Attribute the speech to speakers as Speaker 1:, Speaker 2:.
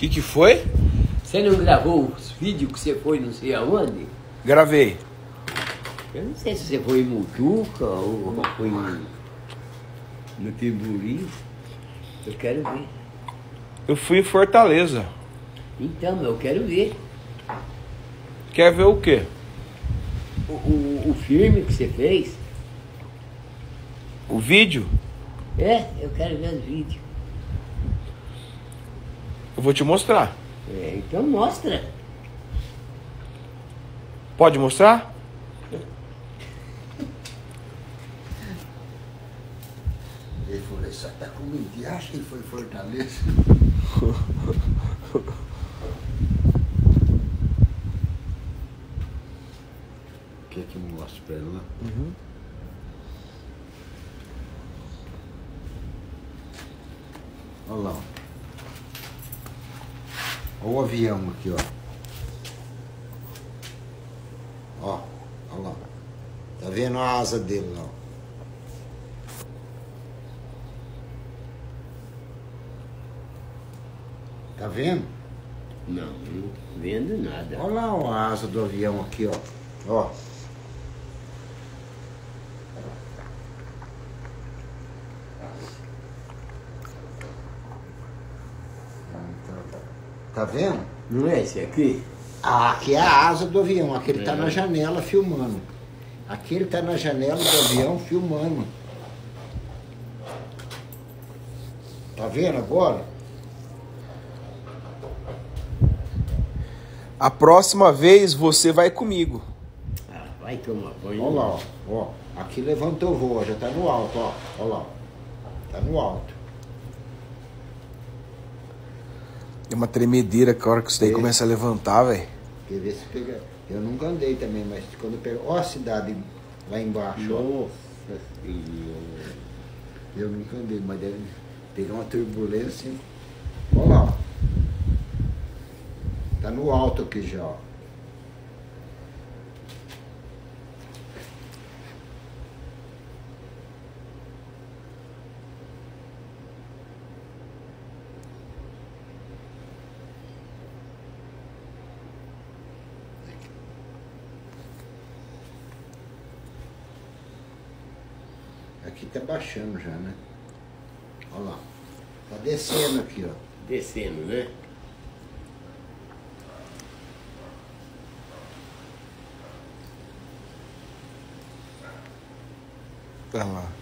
Speaker 1: Que foi?
Speaker 2: Você não gravou os vídeos que você foi não sei aonde?
Speaker 1: Gravei.
Speaker 2: Eu não sei se você foi em Mutuca ou foi no Timburi. Eu quero ver.
Speaker 1: Eu fui em Fortaleza.
Speaker 2: Então, eu quero ver.
Speaker 1: Quer ver o quê?
Speaker 2: O filme que você fez.
Speaker 1: O vídeo?
Speaker 2: É, eu quero ver os vídeos.
Speaker 1: Eu vou te mostrar.
Speaker 2: É, então mostra.
Speaker 1: Pode mostrar?
Speaker 3: Ele falou, isso tá com mentira, acha que ele foi em Fortaleza? Quer que eu mostre pra ele lá?
Speaker 1: Uhum.
Speaker 3: Olha lá, ó. Olha o avião aqui, ó. Ó, olha lá. Tá vendo a asa dele lá, ó. Tá vendo?
Speaker 2: Não, não vendo nada.
Speaker 3: Olha lá ó, a asa do avião aqui, ó. Ó. Tá vendo?
Speaker 2: Não é esse aqui?
Speaker 3: Ah, aqui é a asa do avião. Aquele tá na janela filmando. Aquele tá na janela do avião filmando. Tá vendo agora?
Speaker 1: A próxima vez você vai comigo.
Speaker 2: Ah, vai tomar banho.
Speaker 3: Olha lá, ó. Ó. Aqui levantou o voo, já tá no alto, ó. Olha lá. Tá no alto.
Speaker 1: É uma tremedeira que a hora que isso daí começa a levantar, velho.
Speaker 3: Quer ver se pega. Eu nunca andei também, mas quando eu pego. Ó a cidade lá embaixo, ó.
Speaker 2: Nossa Senhora.
Speaker 3: Eu nunca andei, mas deve pegar uma turbulência. Olha lá, ó. Tá no alto aqui já, ó. Aqui tá baixando já, né? Olha lá. Tá descendo aqui, ó.
Speaker 2: Descendo, né?
Speaker 1: Olha lá.